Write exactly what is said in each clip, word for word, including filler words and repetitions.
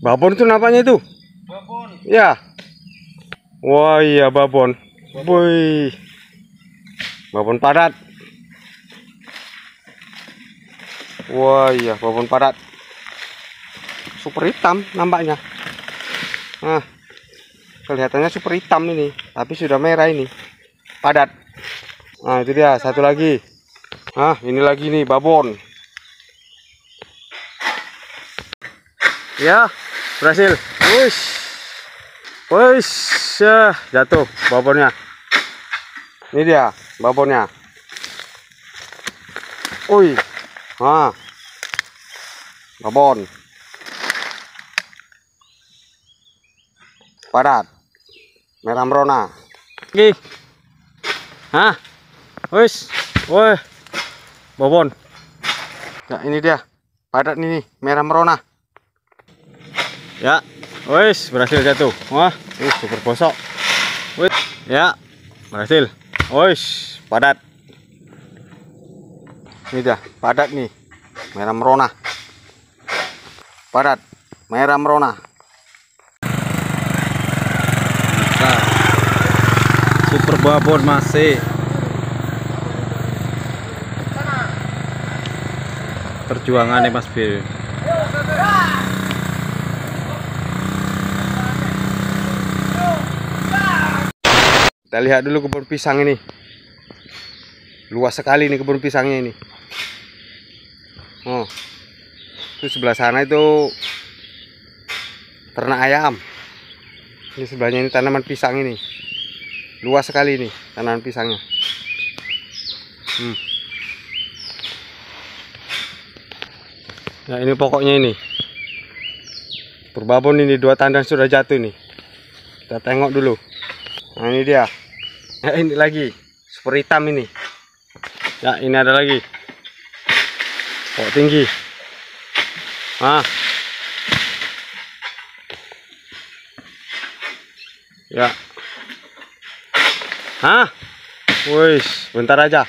Babon itu nampaknya itu. Babon. Ya. Wah iya babon. Woi. Babon padat. Wah iya babon padat. Super hitam nampaknya. Nah, kelihatannya super hitam ini, tapi sudah merah ini. Padat. Nah, itu dia satu lagi. Nah, ini lagi nih babon. Ya, berhasil. Wush. Wush, ya, jatuh babonnya. Ini dia babonnya. Wih. Nah. Babon. Padat. Merah merona. Oke. Hah? Wush. Woi. Babon. Ya, ini dia. Padat ini, merah merona. Ya, wis berhasil jatuh. Wah, wis super bosok. Wis, ya, berhasil. Wis, padat. Ini dah, padat nih. Merah merona. Padat, merah merona. Nah, super babon masih. Perjuangannya Mas Bil. Kita lihat dulu kebun pisang ini. Luas sekali nih kebun pisangnya ini. Oh, itu sebelah sana itu ternak ayam. Ini sebelahnya ini tanaman pisang ini. Luas sekali nih tanaman pisangnya. Hmm. Nah ini pokoknya ini. Purbabon ini dua tandan sudah jatuh nih. Kita tengok dulu. Nah ini dia. Nah, ini lagi super hitam ini. Ya ini ada lagi. Pokok tinggi. Ah. Ya. Hah? Wis, bentar aja.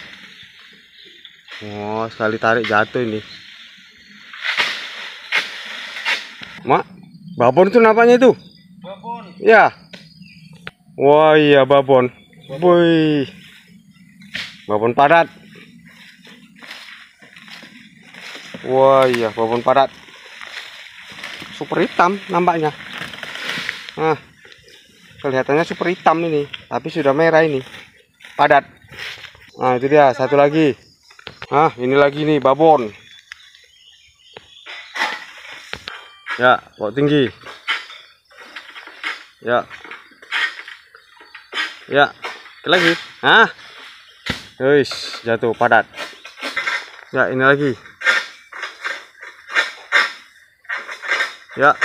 Oh, sekali tarik jatuh ini. Mak, babon itu nampaknya itu. Babon. Ya. Wah iya babon. Woi. Babon padat. Wah iya babon padat. Super hitam nampaknya. Nah, kelihatannya super hitam ini, tapi sudah merah ini. Padat. Nah, itu dia satu lagi. Nah, ini lagi nih babon. Ya, pokok tinggi. Ya. Ya, lagi. Ah. Wis, jatuh padat. Ya, ini lagi. Ya.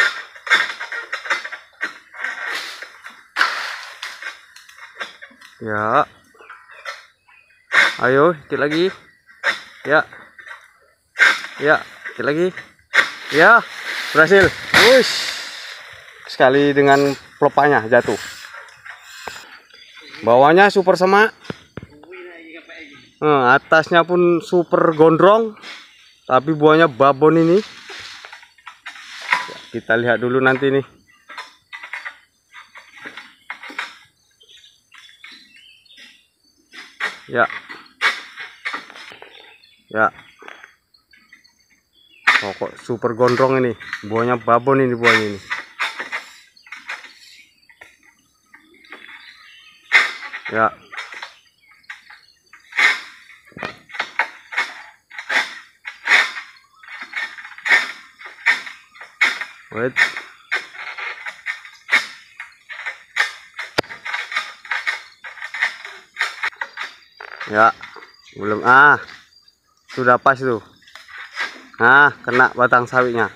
Ya. Ayo, dikit lagi. Ya. Ya, dikit lagi. Ya, berhasil. Wush. Sekali dengan pelopanya jatuh. Bawahnya super semak. Nah, atasnya pun super gondrong. Tapi buahnya babon ini. Kita lihat dulu nanti nih. Ya. Ya. Pokok super gondrong ini. Buahnya babon ini buahnya ini. Ya. Wait. Ya, belum ah. Sudah pas tuh. Nah, kena batang sawitnya.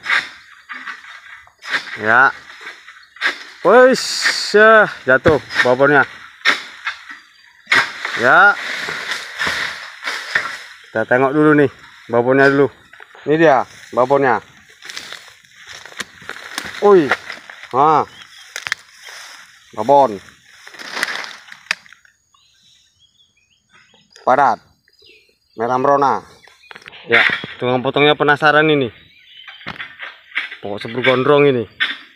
Ya. Wis, ya, jatuh babonnya. Ya. Kita tengok dulu nih babonnya dulu. Ini dia babonnya. Wih. Ah. Babon. Padat. Merah merona. Ya, tukang potongnya penasaran ini. Pokok super gondrong ini.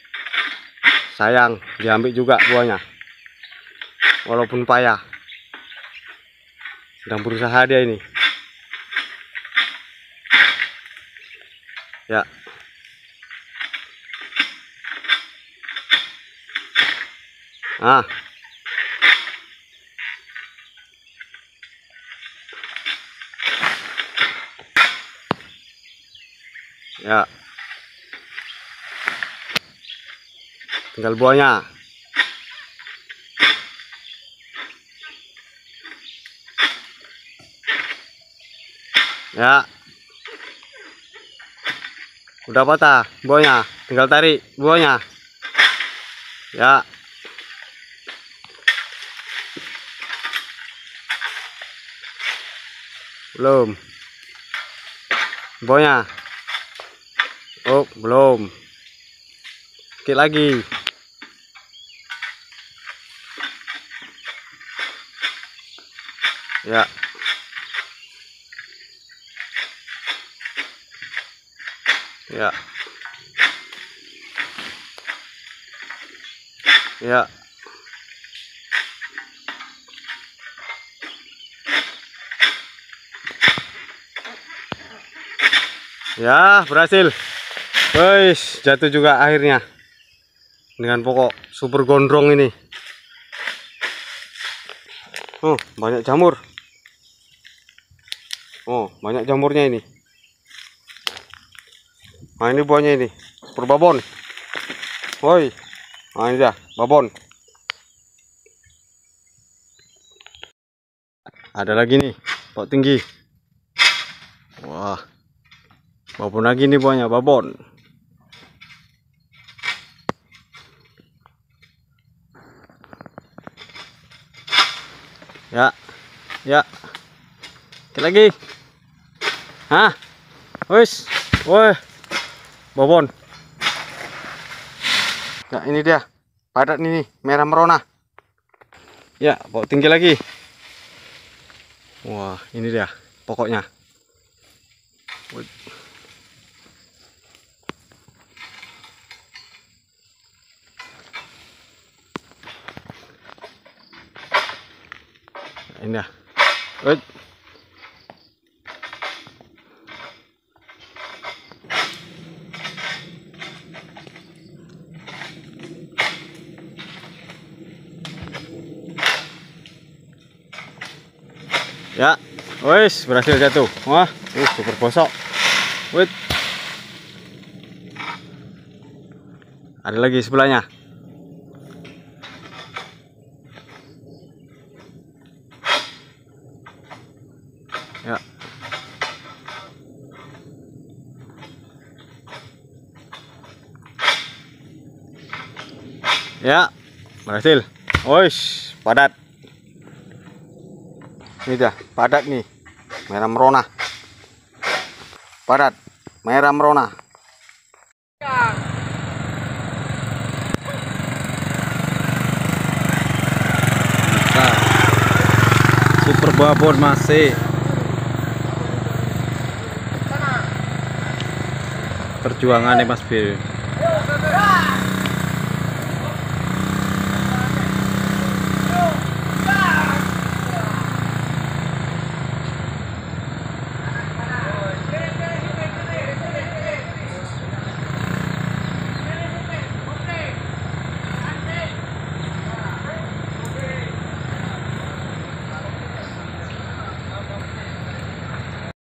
sayang diambil juga buahnya, walaupun payah. Sedang berusaha dia ini. Ya. Ah. Ya. Tinggal buahnya. Ya. Udah patah buahnya, tinggal tarik buahnya. Ya. Belum. Buahnya. Oh, belum. Dikit lagi. Ya. Ya. Ya. Ya, berhasil. Guys, jatuh juga akhirnya. Dengan pokok super gondrong ini. Oh, banyak jamur. Oh, banyak jamurnya ini. Nah, ini buahnya ini. Super babon. Woi. Nah, ini dia, babon. Ada lagi nih, pokok tinggi. Wah. Babon lagi nih buahnya, babon. Ya. Ya. Dikit lagi. Hah? Wis. Woi. Babon. Ya, ini dia. Padat ini, merah merona. Ya, pokok tinggi lagi. Wah, ini dia pokoknya. Wih. Ini ya. Wih. Ya, wis berhasil jatuh. Wah, uh, super bosok. Wait. Ada lagi sebelahnya. Ya. Ya, berhasil. Wis, padat. Ini dah, padat nih. Merah merona. Padat, merah merona. Nah, super babon masih. Perjuangan nih Mas Bir.